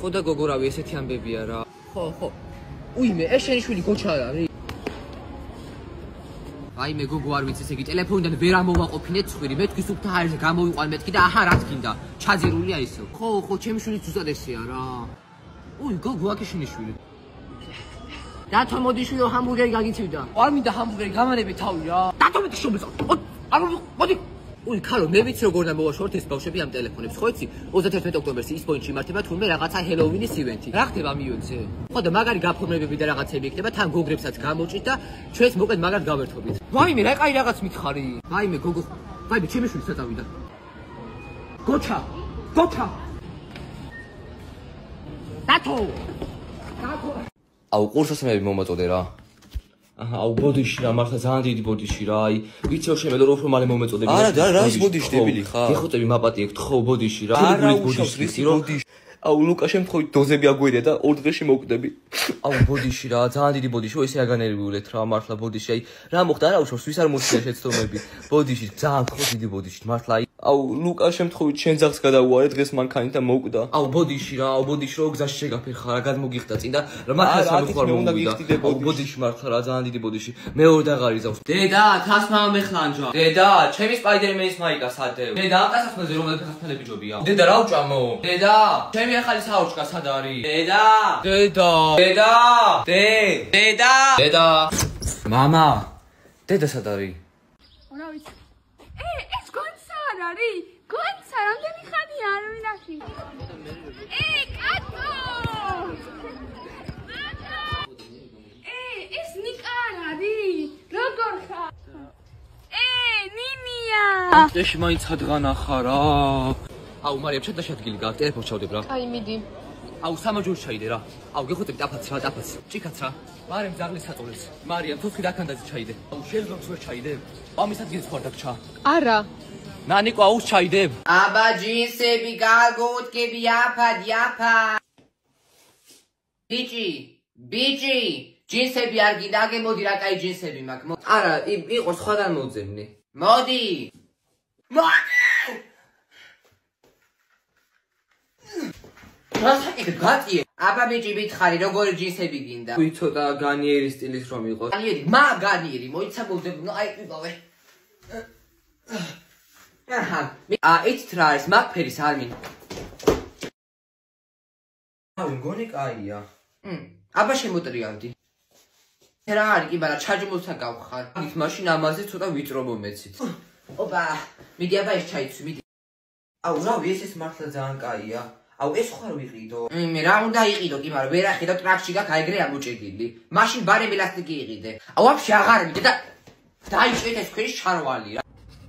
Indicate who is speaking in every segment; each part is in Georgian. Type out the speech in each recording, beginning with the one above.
Speaker 1: ხო და გოგო რავი ესეთი ამბებია რა. ხო. უიმე, ეს შენი შვილი გოჩა რა. აი მე გოგო არ ვიცი, ესე იგი ტელეფონიდან ვერ ამოვაყოფინეთ ცხვირი, მე თქვის უფთა ჰაერზე გამოვიყვან მეთქი და აჰა რა თქინდა. ჩაძირულია ისო. ხო, ჩემი შვილი ზუსტად ესეა რა. უი, გოგო აქ შენი შვილი. დათო მოდიშვილო ჰამბურგერი გაგიცივდა. არ მინდა ჰამბურგერი გამანები თავი რა. დათო მეტი შობიცა. მოდი. უი, ქალო, მე ვიცი როგორ უნდა მოვაშოროთ ეს ბავშვები ამ ტელეფონებს, ხო იცი? 31 ოქტომბერს ის პოინტში იმართება თურმე რაღაცა ჰელოუინის ივენთი. რა ხდება ამ ივენთზე? ხო და მაგარი გაფორმებები და რაღაცები იქნება, თან გოგრებსაც გამოჭით და ჩვენს მოკლედ მაგარ გავერთობით. ვაიმე, რა კაი რაღაც მითხარი. ვაიმე, გოგო. ვაიმე, ჩემი შვილი საწავიდა. გოჩა. დათო.
Speaker 2: აუ ყურსასმები მომაწოდე რა. აუ ბოდიში რა მართლა ძალიან დიდი ბოდიში რა. აი ვიცი რომ შემელო რომ მალე მომეწოდები.
Speaker 3: არა რა ის ბოდიში დებილი ხარ?
Speaker 2: ეხოტები მაპატი ექთ ხო ბოდიში რა.
Speaker 3: არა უშავს ბოდიში. აუ ლუკა შემთხვევით დოზები აგვერია და 2 დღეში მოვკვდები.
Speaker 2: აუ ბოდიში რა ძალიან დიდი ბოდიში. ო ესე აგანერვიულეთ რა მართლა ბოდიში. აი რა მოხდა არა უშავს ვის არ მოსწია შეცდომები. ბოდიში ძალიან ხო დიდი ბოდიში მართლა აი
Speaker 3: აუ ლუკა შემთხვევით შენ ძაღს გადაუარე დღეს მანქანით და მოვკვდა.
Speaker 2: აუ ბოდიში რა რო გზაში შეგაფერ ხარ რა გადმოგიხდა წინ და რა მართლა სამხარ
Speaker 3: უნდა გიხდიდე
Speaker 2: აუ ბოდიში მართლა რა ძალიან დიდი ბოდიში მეორე დაღარი ზავს დედა თას მამა მეხლანჯა დედა ჩემი სპაიდერმენის მაიკა სადევ დედა ამ დასასმელზე რომელი ფეხაფელები ჯობია დედა რა უჭამო დედა ჩემი ახალი საუჭკა სად არის დედა მამა დედა სად არის
Speaker 4: რა ვიცი ეს გონცა არ არის გონცა რამდენი ხანია არ მინახი კატო ეს ნიკა არ არის როგორ ხარ ნინია
Speaker 2: ეში მაინც ხადღან ახარა აუ მარიამ ჩადა შეადგილი გაქვს ტელეფონს ჩავდებ რა
Speaker 4: აი მიდი
Speaker 2: აუ სამაჯური ჩაიდე რა აუ გეხოთები ტაფაც ჭიქაც რა მარიამ ზაღლის საწოლეს მარიამ თოხი დაქანდაზე ჩაიდე აუ შენ ვერ ჩაიდებ ამის ადგილს ხარ დაგჩა
Speaker 4: არა
Speaker 2: ნანიკო აუს ჩაიდებ
Speaker 1: აბა ჯინსები გალგოუთკები აფა ბიჭი ჯინსები არ გინდა აგემოდი რა კაი ჯინსები მაქვს არა იყო სხვადან მოძებნი მოდი რასაკეთებ გატიე აბა ბიჭი მითხარი როგორი ჯინსები გინდა
Speaker 2: უი ცოტა განიერი სტილის რომ იყოს
Speaker 1: განიერი მოიცა მოძებნო აი ვიყავე იცით რა არის მაგფერის არ მინდა
Speaker 2: ავი მგონი კაია
Speaker 1: აბა შემოტრიალდი რა არის კი მაგრამ ჩაჯმულთან გავხარ ის მაშინ ამაზე ცოტა ვიწრო მომეცით ოპა მიდი აბა ეს ჩაიცვი მიდი აუ რავი ეს მართლა ძალიან კაია აუ ეს ხარ ვიყიდო მე რა უნდა იყიდო კი მაგრამ ვერ ახედავ ტრაქში გაქვს აიგრე ამოჭედილი მაშინ ბარემ ელასტიკი იყიდე აუ ვაფშე აღარ მიდე და დაიჭვეთ ეს ქვეშ ჩარვალი რა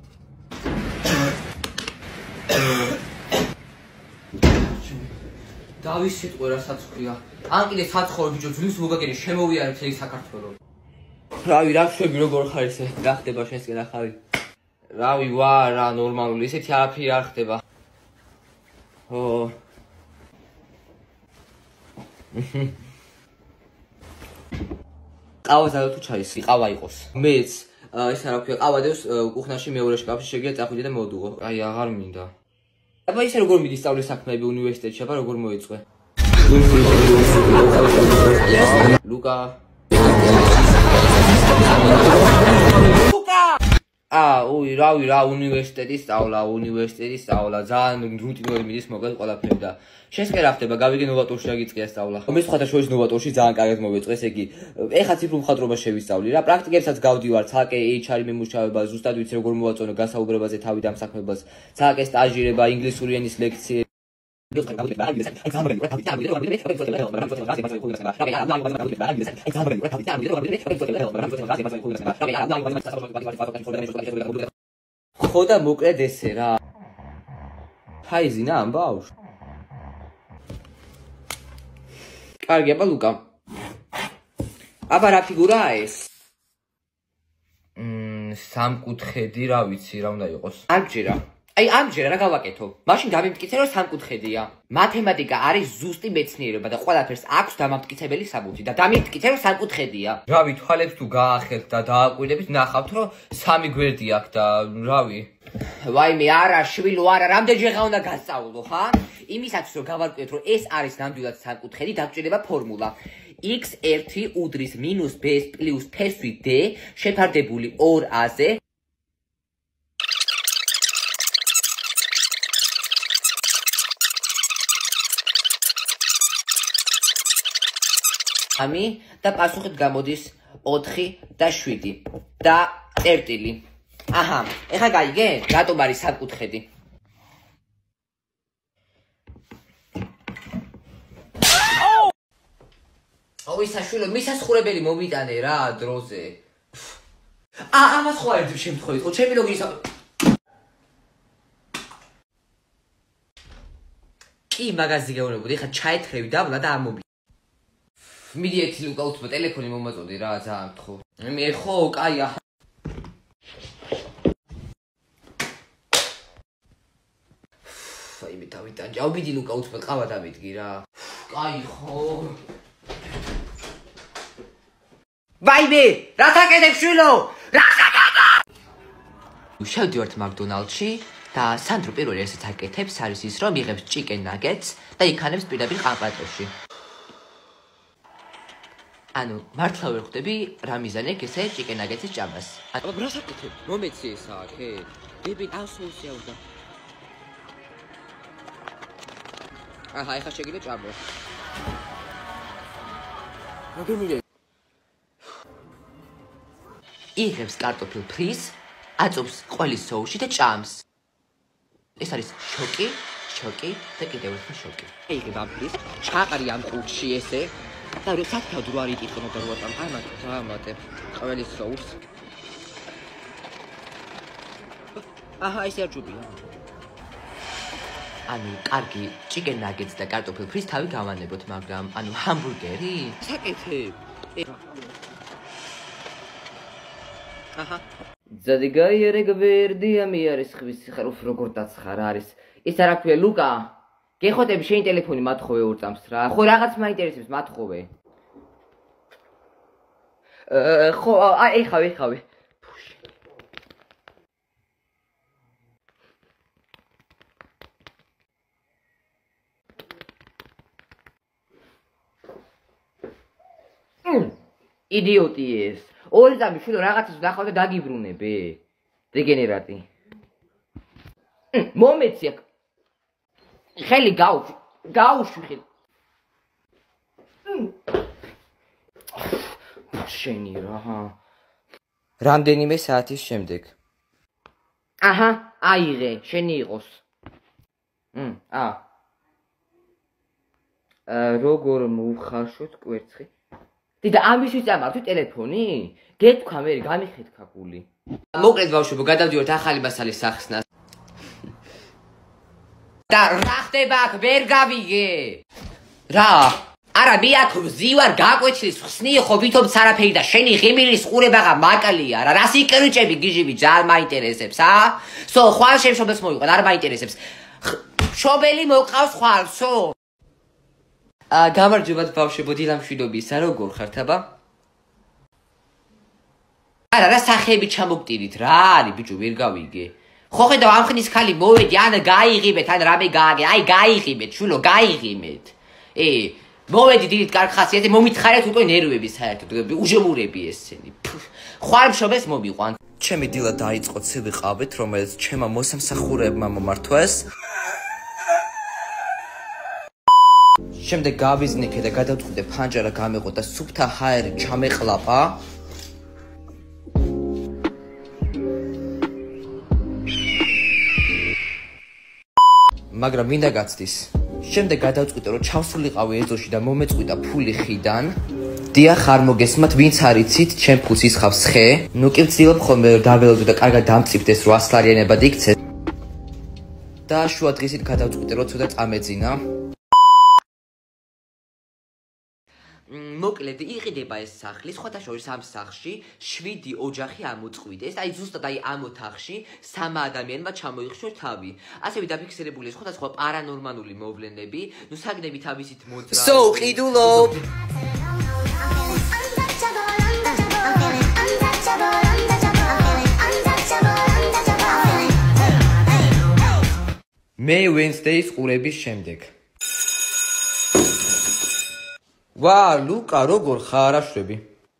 Speaker 1: დავის სიტყვა რასაც ქვია ან კიდე საცხოვრო ბიჭო ძვლის მოგაგენი შემოვიარე მთელი საქართველო რავი რა შვები როგორ ხარ ესე რა ხდება შენსკენ ახალი რავი ვა რა ნორმალური ესეთი არაფერი არ ხდება ო ყავა ზადო თუ ჩაისი ყავა იყოს მეც ეს რა ქვია ყავა დევს კუხნაში მეორე შკაფში შეგია წახვიდე და მოდუღო აი აღარ მინდა აბა ისე როგორ მიდის სწავლის საქმეები უნივერსიტეტში აბა როგორ მოიწყე ლუკა უი რავი რა უნივერსიტეტის სწავლა ძალიან რუტინული მიდის მოკლედ ყველაფერი და შენს კი რა ხდება გავიგე ნოვატორში დაგიწყია სწავლა მე სხვათა შორის ნოვატორში ძალიან კარგად მოვიწყე ესე იგი ეხა ციფრულ მხატვრობას შევისწავლი რა პრაქტიკებსაც გავდივარ ცალკე HR-ი მემუშავება ზუსტად ვიცი როგორ მოვაწონო გასაუბრებაზე თავი დამსახურებას ცალკე სტაჟირება ინგლისური ენის ლექციები ხო და მოკლედ ესე რა ფაიზინა ამბავს კარგი აბა ლუკა აბა რა ფიგურაა ეს სამკუთხედი რა ვიცი რა უნდა იყოს ამჯერა რა გავაკეთო მაშინ გამიმტკიცე რომ სამკუთხედია მათემატიკა არის ზუსტი მეცნიერება და ყველაფერს აქვს დამამტკიცებელი საბუთი და დამიმტკიცე რომ სამკუთხედია რავი თვალებს თუ გაახელთ და დააკვირდებით ნახავთ რომ სამი გვერდი აქვს და რავი ვაიმე, არა, შვილო, არა, რამდენჯერ უნდა გასწავლო, ხა? იმისაც რომ გავარკვიოთ, რომ ეს არის ნამდვილად სამკუთხედი, დაგჭირდება ფორმულა. x1 უდრის - b + ფესვი d შეფარდებული 2a-ზე ამი და პასუხით გამოდის 4 და 7 და წერტილი. აჰა, ეხლა გაიგე? რატომ არის სამკუთხედი? ой, საშვილო, მისასხურებელი მომიტანე რა დროზე. ამას ხო არის შემთხვევით, ხო ჩემი ლოგის კი მაგაზი გეუბნებოდი, ხა ჩაეთრევი დაბლა და ამობი. მიდი ერთი ლუკა უცბო ტელეფონი მომაწოდი რა, ძალიან მთხო. მე ხო, კაია. აი მე დავიტანჯე, ავიდი ლუკა უცბო ყავა დავიდგი რა. კაი ხო. ვაიმე, რა თაკეთებ შვილო? რა თაკეთებ? შევდივართ მაკდონალდში და სანდრო პირველი ესეც აკეთებს, არის ის რომ იღებს chicken nuggets და იქანებს პირდაპირ ყამპატოში. ანუ მართლა ვერ ხვდები რა მიზანი აქვს ესე chicken nuggets-ის ჭამას. აბა რა საკეთებ? მომეცი ეს აქე. დები ასოუსი აუდა. აჰა, ეხა შეგიძლია ჭამო. აგემილე იღებს კარტოფილ ფრიზს, აწობს ყველის სოუსში და ჭამს. ეს არის შოკი და კიდევ ერთი შოკი. იღებ ამ ფრიზს, ჩაყარი ამ ყუთში ესე და როდესაც რო არ იტიყნო და რო ატამ, ამატებ ყველის სოუსს. აჰა, ეს არ ჯობია. ანუ კარგი chicken nuggets და კარტოფილ ფრიზს თავი გავანებოთ, მაგრამ ანუ ჰამბურგერი? საკეთებ. აჰა. ზადიგაიერე გვერდია მე არის ხვის ხაროფ როგორ დაცხარ არის. ის არა ქვია ლუკა. გეხոտები შენი ტელეფონი მათხოვე ორწამს რა. ხო რაღაც მაინტერესებს მათხოვე. ხო, ეხავე. იდიოტი ეს. ორი წამი შვილო რაღაცას ნახავ და დაგიბრუნებე. რეგენერატი. მომეცი აქ. ხელი გაუშვი ხელი. შენი რა. რამდენიმე საათის შემდეგ. აჰა, აიღე, შენი იყოს. როგორ მოვხარშოთ კვერცხი? დიდა ამისთვის წამართვი ტელეფონი? გეთქვა მე გამიხეთქა გული. მოკლედ ბავშვებო, გადავდივართ ახალი მასალის სახსნას. და რა ხდება აქ ვერ გავიგე. რა? არა მე აქ ვზივარ გაკვეჩლის ხსნი ხო ვითომ არაფერი და შენი ღიმილის ყურებაღა მაკალია რა. რას იკრუჭები გიჟიბი ძალიან მაინტერესებს ა? სო ხვალ შემშობელს მოიყვან არ მაინტერესებს. შობელი მოყავს ხვალსო? გამარჯობათ ბავშვებო, დილამშვიდობისა, როგორ ხართ აბა? არა, რა სახეები ჩამოგტირით, რა არის ბიჭო, ვერ გავიგე. ხო ხედავ ამ ხნის ხალი მოვედი, ან გაიღიმეთ, ან რამე გააგე, აი გაიღიმეთ, შვილო, გაიღიმეთ. მოვედი დიდ კარგ ხასიათზე, მომითხარეთ უკვე ნერვები საერთოდ, უჟემურები ესენი. ხვალ მშობელს მომიყვან.
Speaker 3: ჩემი დილა დაიწყო ცივი ყავით, რომელიც ჩემმა მოსამსახურეებმა მომართვეს. შემდეგ გავიზნიქე და გადავწყვიტე ფანჯარა გამეყო და სუფთა ჰაერი ჩამეყლაპა. მაგრამ მინდა გაცდის. შემდეგ გადავწყვიტე რომ ჩავსულიყავი ეზოში და მომეწყვიტა ფული ხიდან. დიახ, არ მოგესმათ, ვინც არიცით, ჩემ ფულს ისხავს ხე. ნუ კი ვცდილობ ხოლმე რომ დაველოდო და კარგად დამწიფდეს რომ 100 ლარიანებად იქცე. და შუა დღისით გადავწყვიტე რომ ცოტა წამეძინა. მოკლედ იყიდება ეს სახლი, სხვათა შორის ამ სახლში 7 ოჯახი ამოწყვიტეს, აი ზუსტად აი ამ ოთახში 3 ადამიანმა ჩამოიხშო თავი. ასევე დაფიქსირებულია სხვადასხვა პარანორმალური მოვლენები, ნუ საგნები თავისით მოძრაობენ. So, ყიდულობ. მე Wednesday-ის ყურების შემდეგ. ვა, ლუკა, როგორ ხარ, აშვები?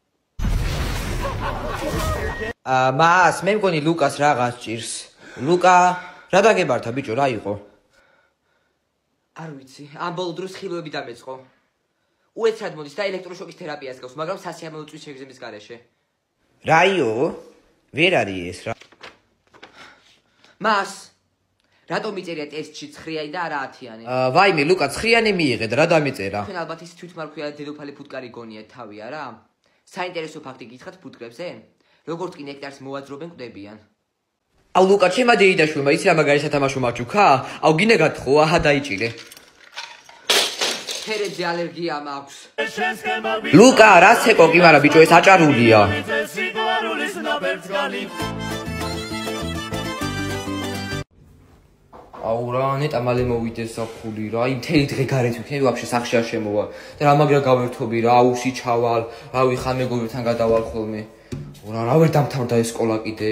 Speaker 3: მას, მე მგონი ლუკას რაღაც ჭირს. ლუკა, რა დაგებართა ბიჭო, რა იყო?
Speaker 1: არ ვიცი, ამ ბოლო დროს ხილოები დამეწყო. უეცრად მოდის და ელექტროშოკის თერაპიას გავს, მაგრამ სასიამოვნო წვის შეგრძნების გარეშე.
Speaker 3: რაიო? ვერ არის ეს რა.
Speaker 1: მას რატომ მიწერია ტესტში 9-იანი და არა 10-იანი?
Speaker 3: ვაიმე, ლუკა, 9-იანი მიიღე და რა დამეწერა?
Speaker 1: თქვენ ალბათ ის თვითმარქვია დედოფალი ფუტკარი გონიათ თავი, არა? საინტერესო ფაქტი გითხრათ ფუტკრებზე? როგორც კი ნექტარს მოაძრობენ, კვდებიან.
Speaker 3: აუ ლუკა, ჩემა დეიდაშვილმა იცი რა მაგარი სათამაშო მაჩუქა? აუ გინდა გათხოვ, აჰა დაიჭირე.
Speaker 1: ფერებზე ალერგია მაქვს.
Speaker 3: ლუკა, რა ცეკო კი, მაგრამ ბიჭო ეს აჭარულია. აუ რა, ნეტა მალე მოვიდეს საფხული რა, იმ მთელი დღე გარეთ ვიქნები, ვაფშე სახში არ შემოვა. და რა მაგრა გავერთობი რა, აუში ჩავალ, რავი ხან მეგობრებთან გადავალ ხოლმე. რა ვერ დამთავრდა ეს სკოლა კიდე.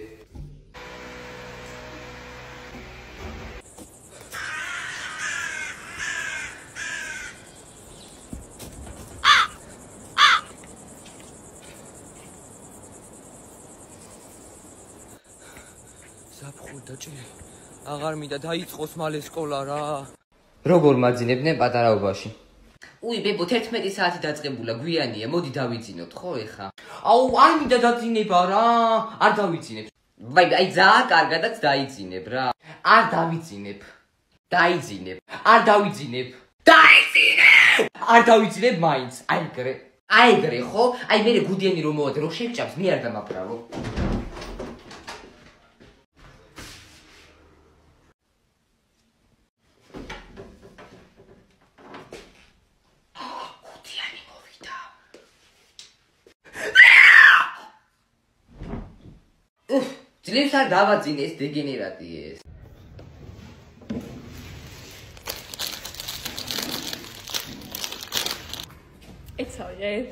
Speaker 1: საფხულდაჭი აღარ მინდა დაიწყოს მალე სკოლა რა.
Speaker 3: როგორ მაძინებდნენ პატარაობაში?
Speaker 1: უი ბებო 11 საათი დაწყებულა, გვიანია, მოდი დავიძინოთ ხო ეხა? აუ არ მინდა დაძინება რა, არ დავიძინებ. ვაი, აი ძალიან კარგადაც დაიძინებ რა. არ დავიძინებ. დაიძინებ. არ დავიძინებ. დაიძინებ. არ დავიძინებ მაინც. აი ეგრე ხო? აი მე გუდიანი რომ მოვადე, რომ შეგჭამს, მე არ დამაფრავო. ძლივს არ დავაძინე ეს დეგენერატი ეს.
Speaker 4: It's all right.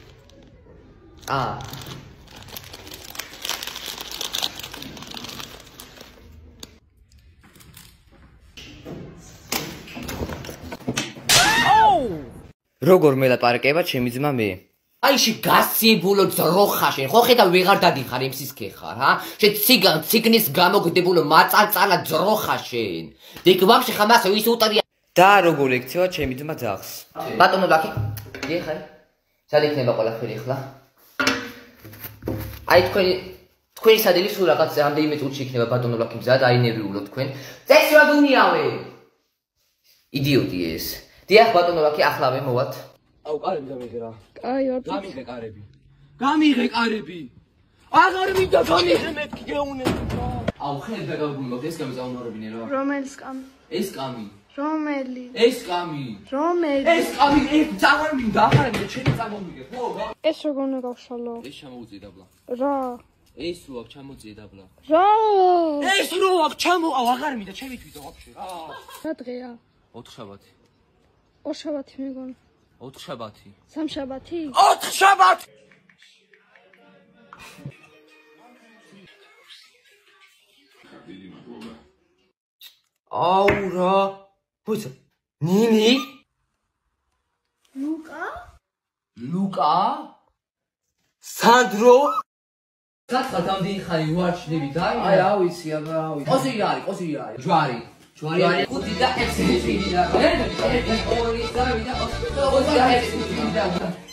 Speaker 3: როგორ მელაპარაკება ჩემი ძმა მე?
Speaker 1: აიში გასიბულო ძროხაშენ, ხო ხედა ვეღარ დადიხარ იმსისქე ხარ, ჰა? შე ციგნის გამოგდებულო მაწალწალა ძროხაშენ. დიქ ვაფშე ხამასო ის უტრია.
Speaker 3: და როგორ ექცევა ჩემი ძმა ძაღს?
Speaker 1: ბატონო ლაკი, ეხაი. სად იქნება ყველაფერი ხლა? აი თქვენი სადილი სულ რაღაც რამდენიმე წუთში იქნება ბატონო ლაკი მზად, აი ნერვიულო თქვენ. წესი ვადუნიავე. იდიოტი ეს. დიახ ბატონო ლაკი ახლავე მოვალთ.
Speaker 2: აუ კარები გამიღე რა.
Speaker 4: Კაი,
Speaker 2: გამიღე კარები. გამიღე კარები. აღარ მინდა გამიღე მეთქი გეუნე.
Speaker 1: აუ ხედა გავგულობ ეს გამი წაუნარობინე რა.
Speaker 4: რომელი სკამი?
Speaker 1: ეს კამი.
Speaker 4: რომელი?
Speaker 1: ეს კამი.
Speaker 4: რომელი?
Speaker 1: ეს კამი ეს აღარ მინდა, აღარ მინდა, ჩემი წამომიგე, ხო?
Speaker 4: ეს როგორ უნდა გავშალო?
Speaker 1: ეს ჩამოუწია დაბლა.
Speaker 4: რა?
Speaker 1: ეს რო აქ ჩამოწია დაბლა.
Speaker 4: რა?
Speaker 1: ეს რო აქ აუ აღარ მინდა, ჩემი თვითონ ვაფშე რა.
Speaker 4: რა დღეა?
Speaker 1: 4 შაბათი.
Speaker 4: ორშაბათი მეგონა.
Speaker 1: 4 შაბათი.
Speaker 4: სამშაბათი?
Speaker 1: 4 შაბათი. აუ რა. ბოცა. ნინი? ლუკა? სანდრო? სათხა დამდენი ხანი უარჩნები და
Speaker 2: აი რა ვიცი, აბა რა ვიცი.
Speaker 1: ყოსი არის. ჯვარი. ხუთი და 6 წელი და 1 2 3 და 4 წელი და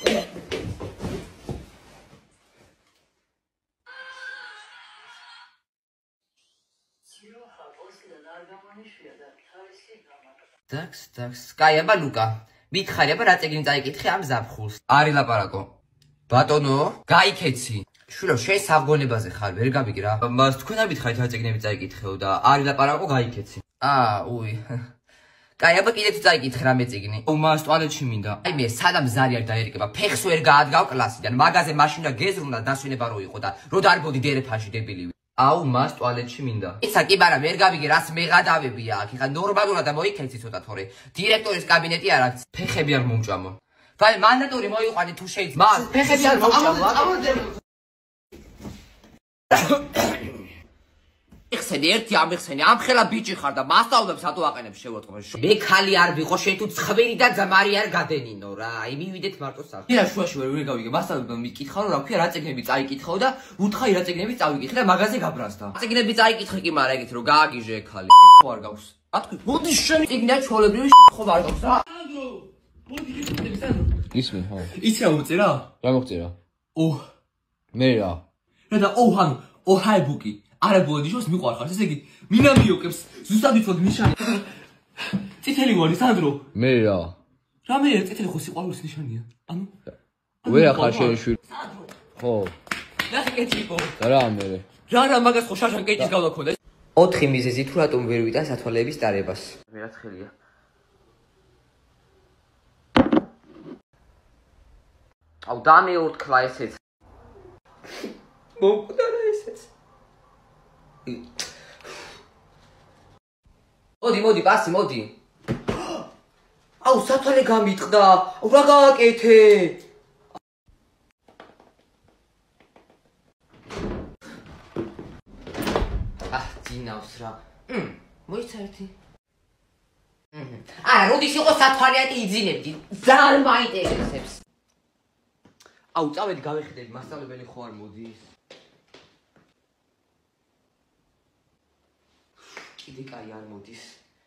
Speaker 1: დაქს. კაი, აბა ლუკა. მითხარი, აბა რა წეგნი წაიკითხე ამ ზაფხულს.
Speaker 3: არი ლაპარაკო. ბატონო,
Speaker 1: გაიქეცი. შვილო, შენ საღგონებაზე ხარ, ვერ გამიგი რა.
Speaker 3: მას თქვენ არ მითხარით რა წეგნები წაიკითხეო და არი ლაპარაკო გაიქეცი.
Speaker 1: უი. კაი, აბა კიდე თუ წაიკითხე რა მეწიგნი.
Speaker 3: მას ტუალეტში მინდა.
Speaker 1: აი მე სადამ ზარი არ დაერიკება, ფეხს ვერ გაადგავ კლასიდან. მაგაზე მაშინ და გეზრუნა დასვენება რო იყო და რო დარბოდი დერეფანში დებილი.
Speaker 3: აუ მას ტუალეტში მინდა.
Speaker 1: ისა კი ბარა ვერ გავიგე რას მეღადავებია აქ. ეხლა ნორმალურად და მოიქეცი ცოტა თორე. დირექტორის კაბინეტი არ აქვს.
Speaker 3: ფეხები არ მომჭამო.
Speaker 1: ვაი მანდატორი მოიყვანე თუ შეიძლება. ფეხები არ მომჭამო.
Speaker 3: იხსენი ერთი ამიხსენი ამ ხელა ბიჭი ხარ და მასწავლებს რატო აყენებს შევატყობ მე ხალი არ ვიყო შენ თუ ცხვირი და ძმარი არ გადენინო რა აი მივიდეთ მარტო სახში
Speaker 2: ირა შუაში ვერ გავიგე მასწავლებმა მიკითხა რომ რა ქვია რა წიგნები წაიკითხო და უთხრა რა წიგნები წავიკითხე და მაგაზე გაბრაზდა
Speaker 3: წიგნები წაიკითხე კი მაგრამ ეგეთ რომ გააგიჟე ხალი
Speaker 2: ხო არ გავს რა თქვი
Speaker 3: მოდი შენ წიგნა ჩოლებრივი ხო არ გავს რა
Speaker 2: სანდრო მოდი გიწევდები სანდრო
Speaker 5: ისმე ხო
Speaker 2: იცი რა მოწერა
Speaker 5: რა მოწერა
Speaker 2: ო
Speaker 5: მე რა
Speaker 2: და ო ჰანუ ო ჰაიბუკი არაბული ნიშნავს მიყვარხარ ესე იგი მინა მიოკებს ზუსტად ვითვლოდ ნიშანი წითელი ვარი სანდრო
Speaker 5: მე რა
Speaker 2: რა მე წითელი ხო სიყვარულის ნიშანია ანუ
Speaker 5: ვერა ხარ შენ შვილი ხო
Speaker 2: ნახე კეთილო
Speaker 5: რა მე
Speaker 2: რა მაგას ხო შაშან კეჭის გავდა ქონდა
Speaker 3: 4 მიზეზი თუ რატომ ვერ ვიტან სათვალეების დარებას
Speaker 2: ვერაც ხელია
Speaker 3: აუ დამეორთქლა ესეც მომკვდარა ესეც მოდი პასი მოდი აუ სათვალე გამიტყდა რა გააკეთე ძინავს რა მოიცა ერთი არა როდის იყო სათვალეატი იძინებდი ძალიან მაინტერესებს აუ წავედი გავეხედები მასწავლებელი ხო არ მოდის კიდე კაი არ მოდის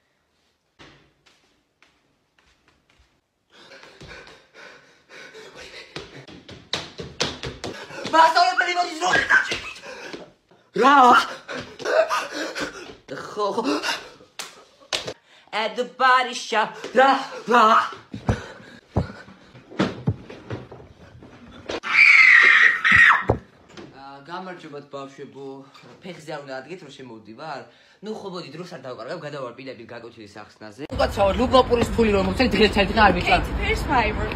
Speaker 3: მასწავლებელი მოდის რა ხო at the body shop რა გამარჯობათ ბავშვებო ფეხზე არ უნდა ადგეთ რომ შემოვდივარ ნუ ხო მოდი დროს არ დავკარგავ გადავარ პირდაპირ გაკოჩილი სახსნაზე უკაცრავად ლუგნოპურის ფული რომ მოგცეთ დღეს საერთოდ არ ვიჭარ
Speaker 4: First fiber.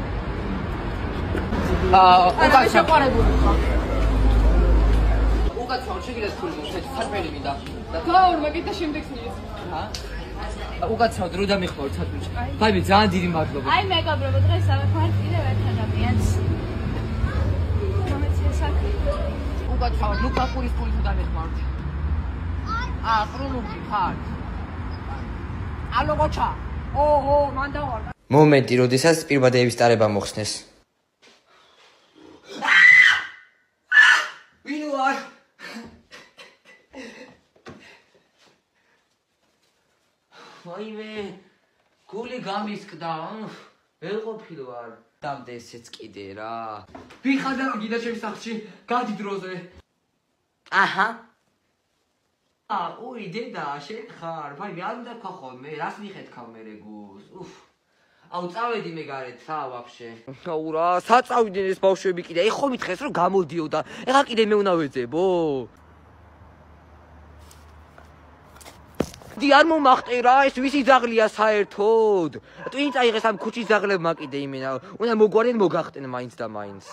Speaker 3: უკაცრავად შეგიძლიათ ფული მოგცეთ სათბელი მინდა
Speaker 4: გაურ მაგით და შემდეგს მიეც.
Speaker 3: უკაცრავად რო დამიხმავრ სათბელში ბაიბი ძალიან დიდი მადლობა
Speaker 4: აი მეგობრებო დღეს ავეხმართ კიდევ ერთ ადამიანს.
Speaker 3: უკაცრავად ლუგნოპურის ფული თუ დამეხმავრთ ყრუნული ხარ ალო გოჩა ოჰო მან დავარ მომენტი როდესაც პირბადეების ტარება მოხსნეს ვინ ვარ ვაიმე გული გამისკდა ვერ ყოფილვარ დამდე ესეც კიდე რა
Speaker 2: ვიხარ გიდა ჩემს სახლში გადი დროზე
Speaker 3: აჰა ოი დედა შენ ხარ ვაიმე არ უნდა თქვა ხოლმე რას მიხეთქავ მე რეგუს უფ აუ წავედი მე გარეთ რა ვაფშე აუ რა საწავდნენ ეს ბავშვები კიდე ეხო მითხეს რომ გამოდიოდა ეხა კიდე მე უნდა ვეძებო დი არ მომახტერა ეს ვისი ძაღლია საერთოდ ტვინ წაიღეს ამ ქუჩის ძაღლებმა კიდე იმენა უნდა მოგვარენ მოგახტენ მაინც და მაინც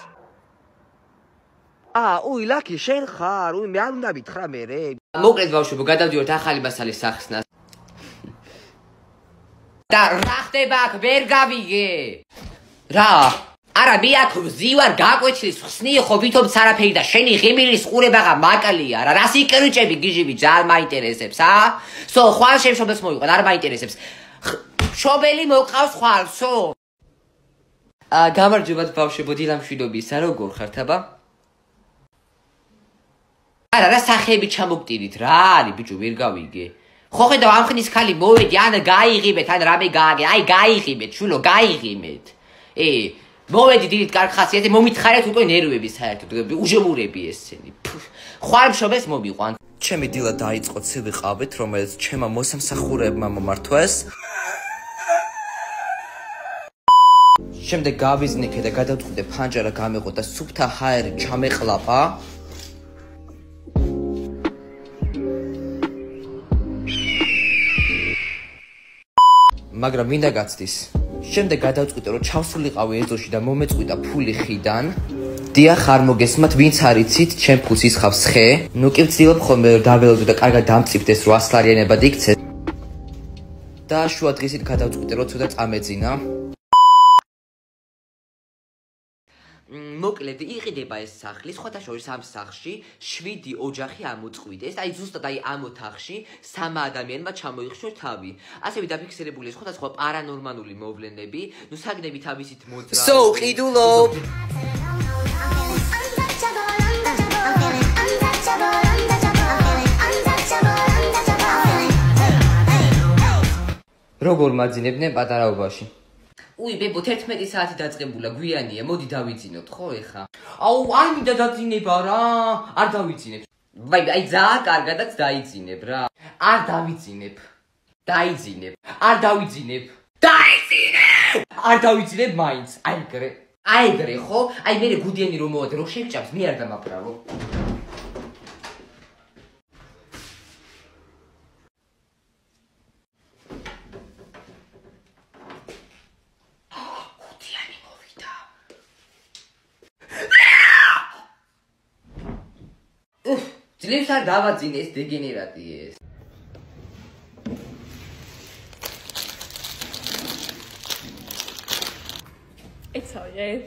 Speaker 3: ოი ლაკი შენ ხარ მე არ უნდა ვითხრა მე რე მოკლედ ბავშვებო გადავდივართ ახალი მასალის სახსნას და რა ხდება აქ ვერ გავიგე რა არა მე აქ ვზივარ გაკვეჩლის ხსნი ხო ვითომც არაფერი და შენი ღიმილის ყურებაღა მაკლია რა რას იკრუჭები გიჟიბი ძალიან მაინტერესებს სო ხვალ შემშობელს მოიყვან არ მაინტერესებს შობელი მოყავს ხვალ სო გამარჯობათ ბავშვებო დილამშვიდობისა როგორ ხართ აბა არა რა სახეები ჩამოგტირით რა არის ბიჭო ვერ გავიგე ხო ხედავ ამ ხნის ხალი მოვედი ან გაიღიმეთ ან რამე გააგე აი გაიღიმეთ შვილო გაიღიმეთ მოვედი დილით კარგ ხასიათზე მომითხარეთ უკვე ნერვები საერთოდ უჟემურები ესენი ხვალ მშობელს მომიყვან ჩემი დილა დაიწყო ცივი ყავით რომელიც ჩემმა მოსამსახურეებმა მომართვეს შემდეგ გავიზნიქე და გადავწყვიტე ფანჯარა გამეყო და სუფთა ჰაერი ჩამეყლაპა მაგრამ მინდა გაცდის შემდეგ გადავწყვიტე რომ ჩავსულიყავი ეზოში და მომეწყვიტა ფული ხიდან დიახ არ მოგესმათ ვინც არიცით ჩემ ფულს ისხავს ხე ნუ კი ვცდილობ ხოლმე რომ დაველოდო და კარგად დამწიფდეს 800 ლარიანებად იქცე და შუა დღისით გადავწყვიტე რომ ცოტა წამეძინა მოკლედ იყიდება ეს სახლი, სხვათა შორის ამ სახლში 7 ოჯახი ამოწყვიტეს. აი ზუსტად აი ამ ოთახში 3 ადამიანმა ჩამოიხშვა თავი. ასევე დაფიქსირებულია სხვადასხვა პარანორმალური მოვლენები, ნუ საგნები თავისით მოძრაობენ. So, ყიდულობ. როგორ მაძინებდნენ პატარაობაში? უი, ბებო, 11 საათი დაწყებულა, გვიანია, მოდი დავიძინოთ, ხო ეხა?
Speaker 2: აუ, არ მინდა დაძინება რა. არ დავიძინებ.
Speaker 3: ვაი, აი ძალიან კარგადაც დაიძინებ რა.
Speaker 2: არ დავიძინებ.
Speaker 3: დაიძინებ.
Speaker 2: არ დავიძინებ.
Speaker 3: დაიძინებ!
Speaker 2: არ დავიძინებ მაინც. აი ეგრე.
Speaker 3: აი ეგრე, ხო? აი მე გუდიანი რომ მოვადე, რომ შეგჭამს, მე არ დამაფრავო. ძლივს არ დავაძინე ეს დეგენერატი ეს.
Speaker 4: ეცავიეთ.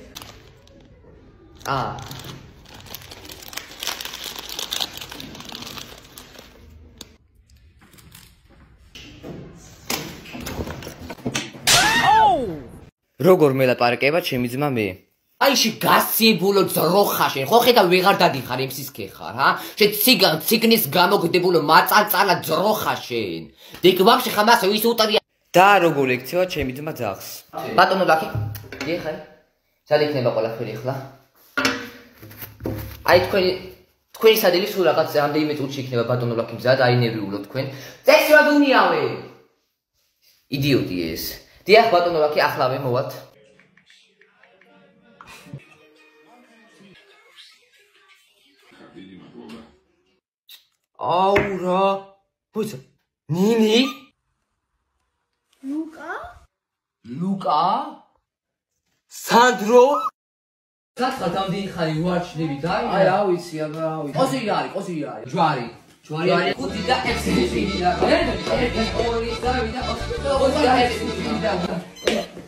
Speaker 3: როგორ მელაპარაკება ჩემი ძმა მე?
Speaker 1: აიში გასიბულო ძროხაშენ, ხო ხედა ვეღარ დადიხარ იმსისქე ხარ, ჰა? შე ციგნის გამოგდებულო მაწალწალა ძროხაშენ. დიქ ვაფშე ხამასე ის უტრია.
Speaker 3: და როგორ ექცევა ჩემი ძმა ძაღს?
Speaker 1: ბატონო ლაკი,
Speaker 3: ეხაი. სად იქნება ყველაფერი ახლა?
Speaker 1: აი თქვენი სადილი სულ რაღაც რამდენიმე წუთში იქნება ბატონო ლაკი მზად, აი ნერვიულო თქვენ. წესი ვადუნიავე.
Speaker 3: იდიოტი ეს. დიახ ბატონო ლაკი, ახლავე მოვალთ.
Speaker 2: აუ რა. ბოცა. ნინი? ლუკა? სანდრო?
Speaker 1: სათხარ დამდენი ხანი უარჩნები და
Speaker 2: აი რა ვიცი, აბა რა ვიცი.
Speaker 1: ყოზი არის. ჯვარი. ხუთი და 6 და 1 2 3 და 4 და 5 და